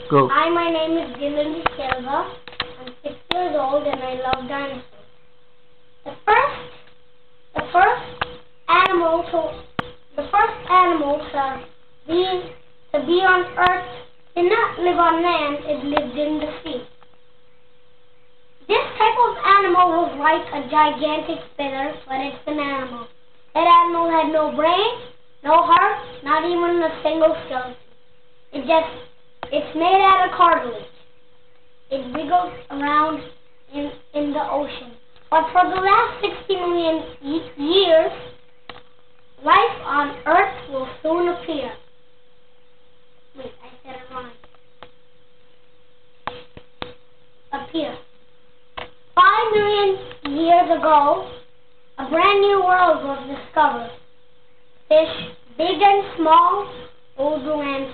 Go. Hi, my name is Dylan Silva. I'm 6 years old and I love dinosaurs. The first animal to be on Earth did not live on land, it lived in the sea. This type of animal was like a gigantic spider, but it's an animal. That animal had no brain, no heart, not even a single skeleton. It's made out of cartilage. It wiggles around in the ocean. But for the last 60 million years, life on Earth will soon appear. Wait, I said it wrong. Appear. 5 million years ago, a brand new world was discovered. Fish, big and small, old the landscape.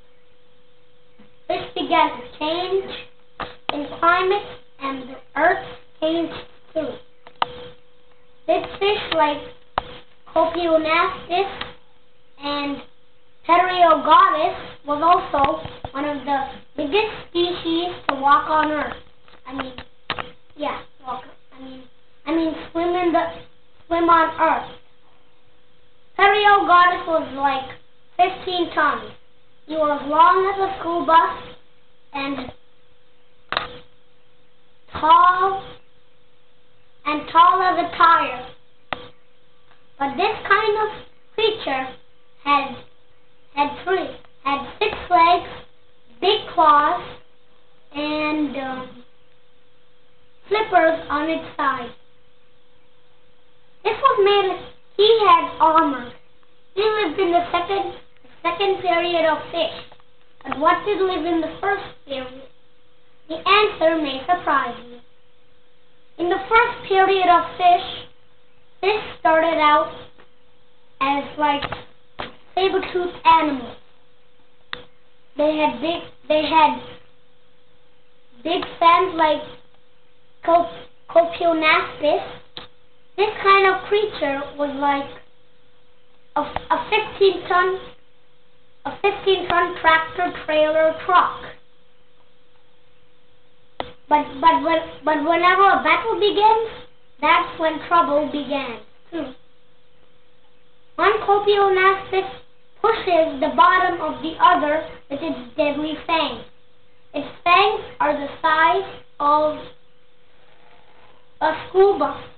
Fish began to change in climate, and the Earth changed too. Big fish like Coprionastis and Pteriogodus was also one of the biggest species to walk on Earth. Swim on Earth. Pteriogodus was like 15 tons. He was long as a school bus and tall as a tire. But this kind of creature had 6 legs, big claws, and flippers on its side. He had armor. He lived in the second period of fish. But what did live in the first period? The answer may surprise you. In the first period of fish started out as like saber-toothed animals. They had big fangs like Coprionastis. This kind of creature was like a 15-ton tractor trailer truck. But whenever a battle begins, that's when trouble began too. One Coprionastis pushes the bottom of the other with its deadly fangs. Its fangs are the size of a school bus.